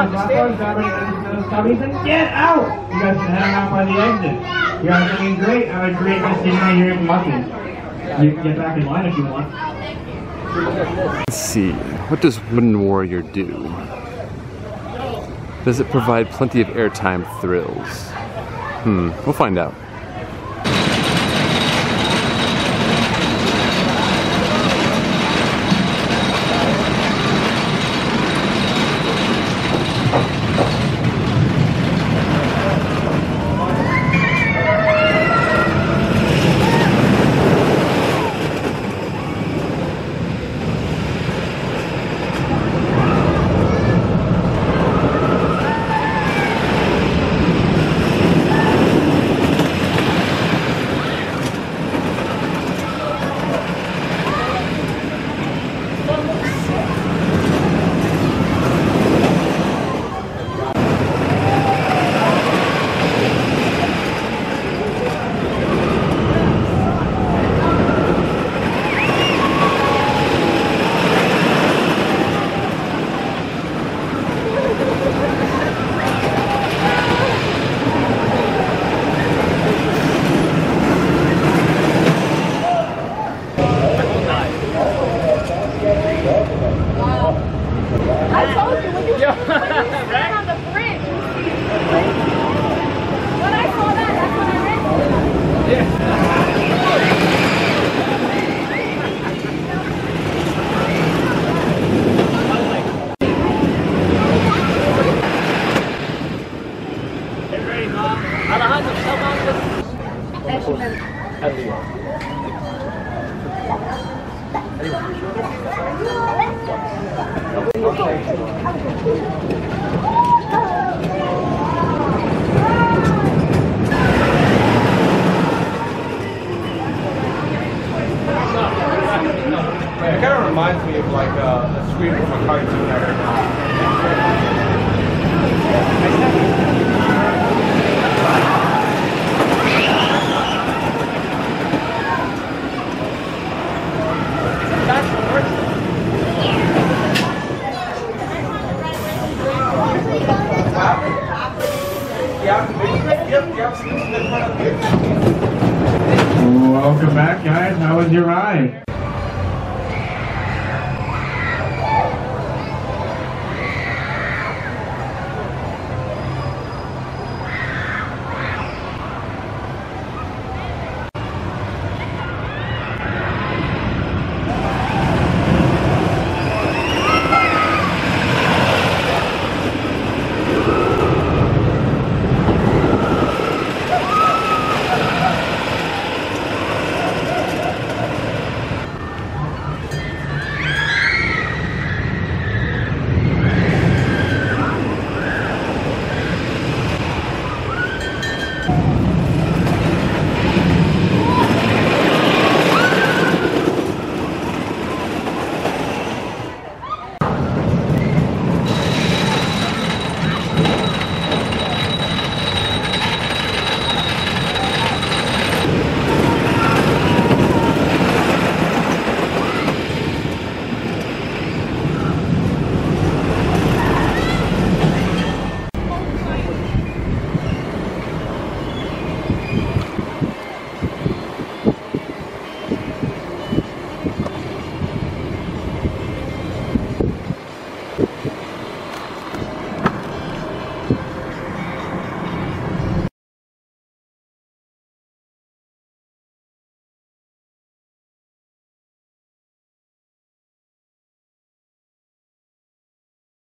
Get out! You guys can hang out by the exit. You guys are doing great. I would great just sitting right here watching. You can get back in line if you want. Let's see. What does Wooden Warrior do? Does it provide plenty of airtime thrills? We'll find out. It kind of reminds me of like a screen from a cartoon I heard. Yeah,